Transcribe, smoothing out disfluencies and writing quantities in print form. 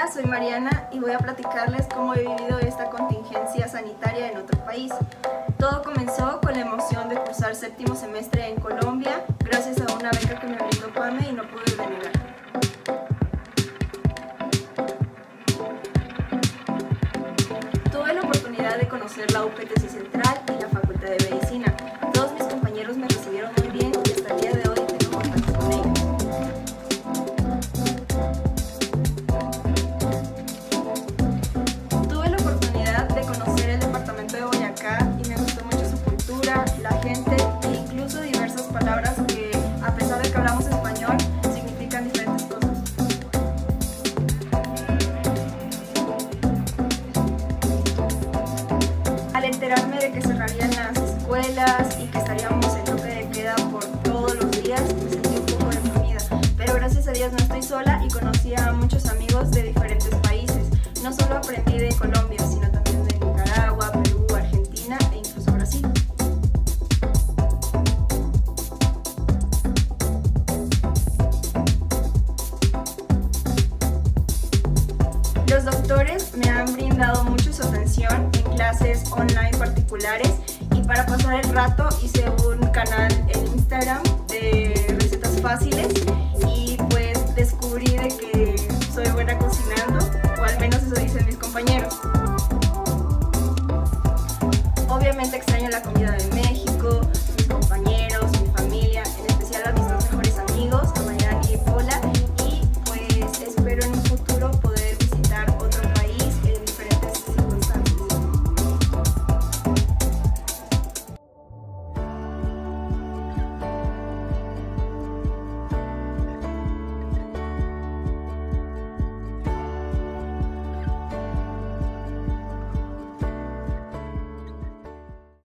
soy Mariana y voy a platicarles cómo he vivido esta contingencia sanitaria en otro país. Todo comenzó con la emoción de cursar séptimo semestre en Colombia, gracias a una beca que me brindó PAME y no pude denegar. Tuve la oportunidad de conocer la UPTC Central y la Facultad de Medicina. Todos mis compañeros me recibieron muy bien y hasta el día de hoy tengo contacto con ellos. Tuve la oportunidad de conocer el departamento de Boyacá y me gustó mucho su cultura, la gente e incluso diversas palabras que, a pesar de que hablamos español, significan diferentes cosas. Al enterarme de que cerrarían las escuelas y que estaríamos en toque de queda por todos los días, me sentí un poco deprimida. Pero gracias a Dios no estoy sola y conocí a muchos amigos de diferentes países. No solo aprendí de Colombia, sino también de Nicaragua, Perú, Argentina e incluso Brasil. Los doctores me han brindado mucho su atención en clases online particulares y para pasar el rato hice un canal en Instagram